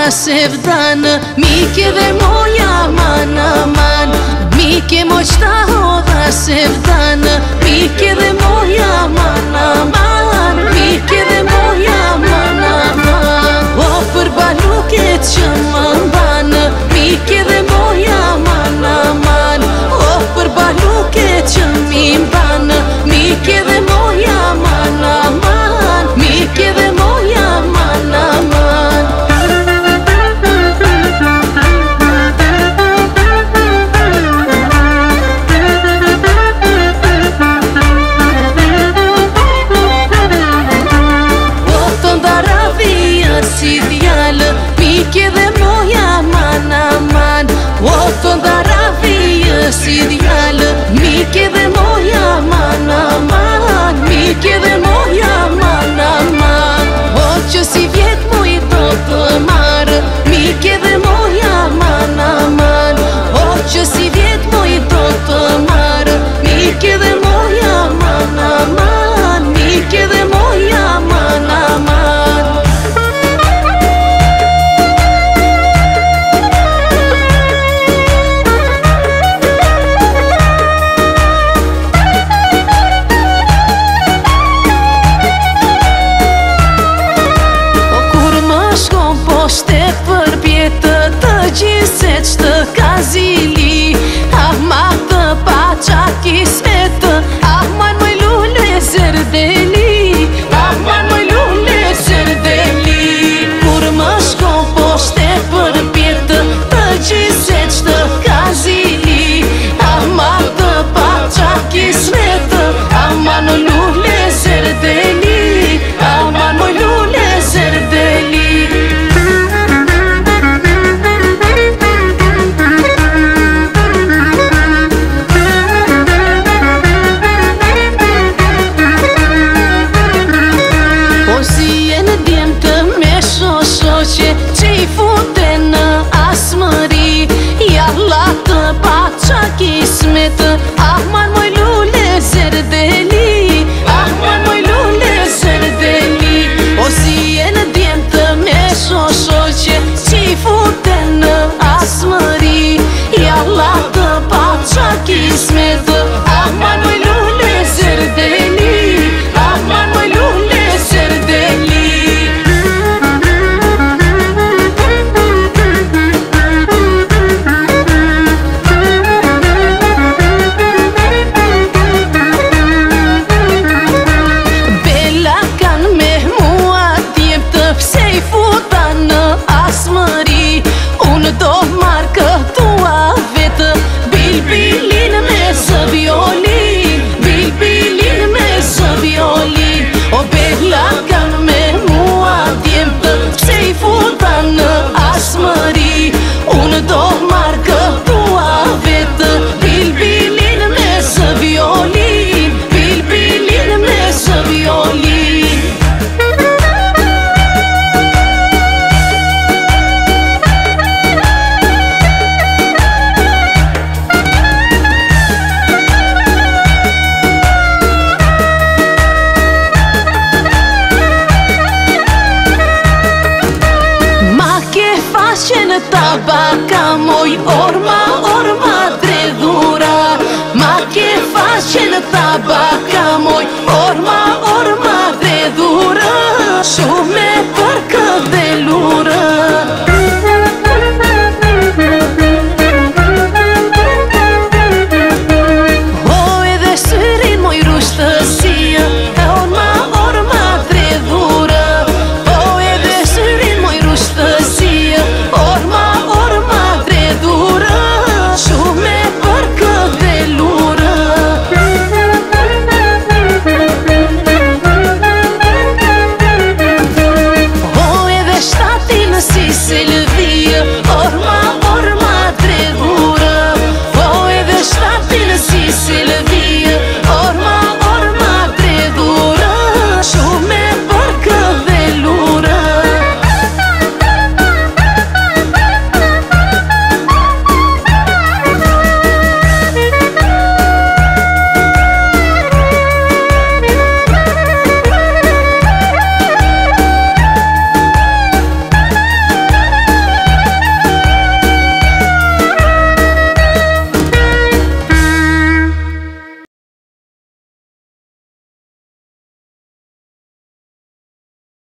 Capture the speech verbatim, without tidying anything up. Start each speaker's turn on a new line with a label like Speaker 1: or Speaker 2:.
Speaker 1: da sevdană, miche de moja mana man. Miche moçta da sevdană, miche de moja mana man. Miche de moja mana man. O për baluket që më mbanë, miche de moja mana man. O për baluket që mi mbanë, miche de moja mana man. Miche de moja mana man. Si djalë, mique de moja mana man. O të ndaravijë si djalë, mique de moja mana man. Mique de moja mana man. O që si vjet mu i do të marë, mique de moja mana man. O që si vjet mu i do të marë, mique de moja mana man. Mique de moja mana man. Poște për pjetë të gjithset shtë ka zili. Ah ma të paqa kismetë, ah man moj lule zerdeli. Ah man moj lule zerdeli. Kur më shkon poște për pjetë të gjithset shtë ka zili. Ah ma të paqa kismetë, ah man moj lule zerdeli. Ah man moj lule zerdeli. Që i fute në asmëri, jalla të paqa kismet. Ah man moj lule zerdeli. Ah man moj lule zerdeli. O si e në djem të me shoshoqe, që i fute në asmëri, jalla të paqa kismet. Ah man moj lule zerdeli. Ah man moj lule zerdeli. Unë do marrë këtua vetë, bilbilin me zë violin. Bilbilin me zë violin. O bella kanë me mua djemtë, pse i futa në asmëri. Unë do marrë këtua vetë, bilbilin me zë violin. Bilbilin me zë violin. Në tabaka moj orma, orma dredhura. Ma ke faqe në tabaka moj